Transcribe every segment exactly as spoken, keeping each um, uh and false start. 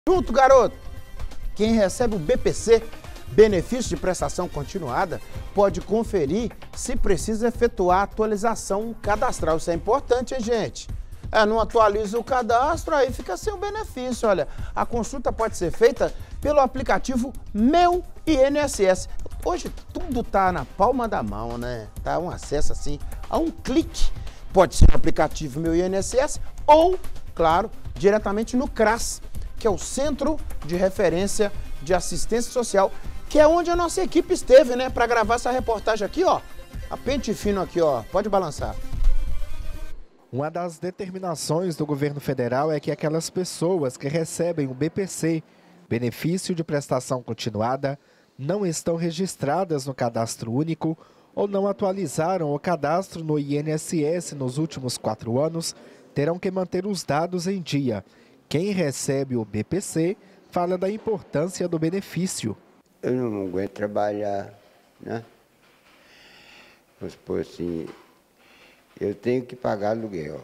Junto, garoto! Quem recebe o B P C, benefício de prestação continuada, pode conferir se precisa efetuar a atualização cadastral. Isso é importante, hein, gente? É, não atualiza o cadastro, aí fica sem o benefício. Olha, a consulta pode ser feita pelo aplicativo Meu I N S S. Hoje tudo tá na palma da mão, né? Tá um acesso assim a um clique. Pode ser no aplicativo Meu I N S S ou, claro, diretamente no CRAS, que é o Centro de Referência de Assistência Social, que é onde a nossa equipe esteve, né, para gravar essa reportagem aqui, ó. A pente fino aqui, ó. Pode balançar. Uma das determinações do governo federal é que aquelas pessoas que recebem o B P C, benefício de prestação continuada, não estão registradas no cadastro único ou não atualizaram o cadastro no I N S S nos últimos quatro anos, terão que manter os dados em dia. Quem recebe o B P C fala da importância do benefício. Eu não aguento trabalhar, né? Vamos supor assim, eu tenho que pagar aluguel.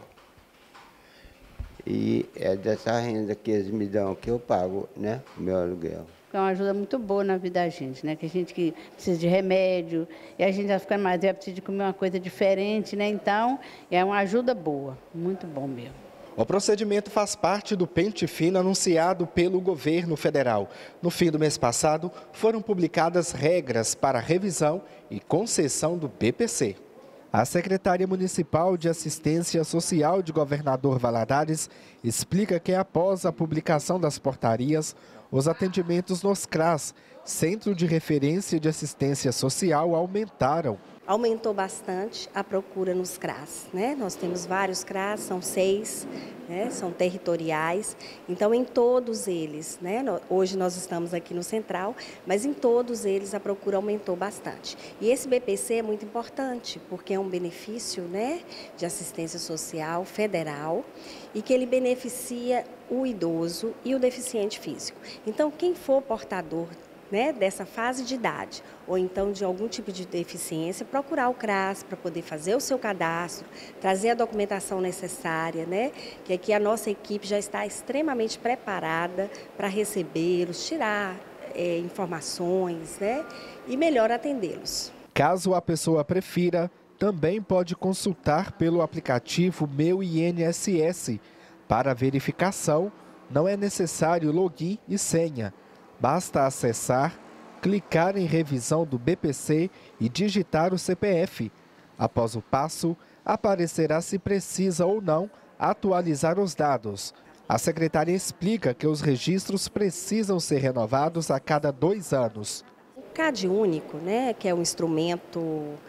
E é dessa renda que eles me dão que eu pago, né? O meu aluguel. É uma ajuda muito boa na vida da gente, né? Que a gente que precisa de remédio, e a gente vai ficando mais velho, precisa de comer uma coisa diferente, né? Então, é uma ajuda boa, muito bom mesmo. O procedimento faz parte do pente fino anunciado pelo governo federal. No fim do mês passado, foram publicadas regras para revisão e concessão do B P C. A secretária municipal de Assistência Social de Governador Valadares explica que após a publicação das portarias, os atendimentos nos CRAS, Centro de Referência de Assistência Social, aumentaram. Aumentou bastante a procura nos CRAS, né? Nós temos vários CRAS, são seis, né? São territoriais. Então, em todos eles, né? Hoje nós estamos aqui no Central, mas em todos eles a procura aumentou bastante. E esse B P C é muito importante, porque é um benefício, né, de assistência social federal e que ele beneficia o idoso e o deficiente físico. Então, quem for portador, né, dessa fase de idade, ou então de algum tipo de deficiência, procurar o CRAS para poder fazer o seu cadastro, trazer a documentação necessária, né, que aqui a nossa equipe já está extremamente preparada para recebê-los, tirar é, informações, né, e melhor atendê-los. Caso a pessoa prefira, também pode consultar pelo aplicativo Meu I N S S. Para verificação, não é necessário login e senha. Basta acessar, clicar em revisão do B P C e digitar o C P F. Após o passo, aparecerá se precisa ou não atualizar os dados. A secretária explica que os registros precisam ser renovados a cada dois anos. O CAD único, né, que é um instrumento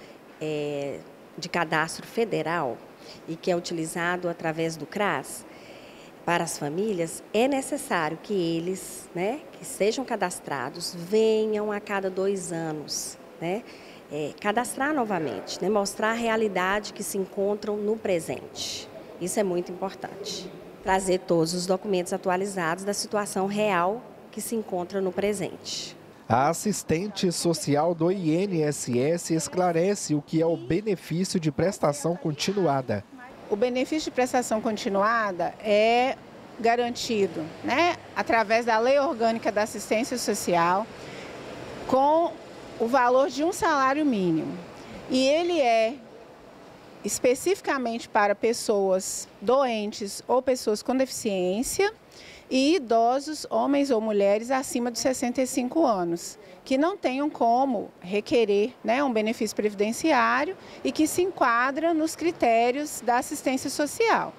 é, de cadastro federal e que é utilizado através do CRAS, para as famílias, é necessário que eles, né, que sejam cadastrados, venham a cada dois anos, né, é, cadastrar novamente, né, mostrar a realidade que se encontram no presente. Isso é muito importante. Trazer todos os documentos atualizados da situação real que se encontra no presente. A assistente social do I N S S esclarece o que é o benefício de prestação continuada. O benefício de prestação continuada é garantido, né, através da Lei Orgânica da Assistência Social, com o valor de um salário mínimo. E ele é especificamente para pessoas doentes ou pessoas com deficiência e idosos, homens ou mulheres acima de sessenta e cinco anos, que não tenham como requerer, né, um benefício previdenciário e que se enquadra nos critérios da assistência social.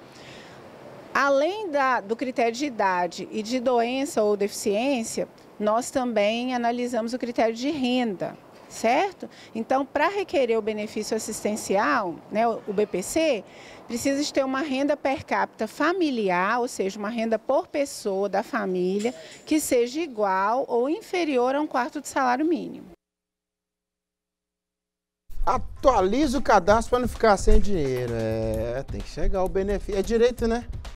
Além da, do critério de idade e de doença ou deficiência, nós também analisamos o critério de renda, certo? Então, para requerer o benefício assistencial, né, o B P C, precisa de ter uma renda per capita familiar, ou seja, uma renda por pessoa da família, que seja igual ou inferior a um quarto de salário mínimo. Atualiza o cadastro para não ficar sem dinheiro. É, tem que chegar o benefício. É direito, né?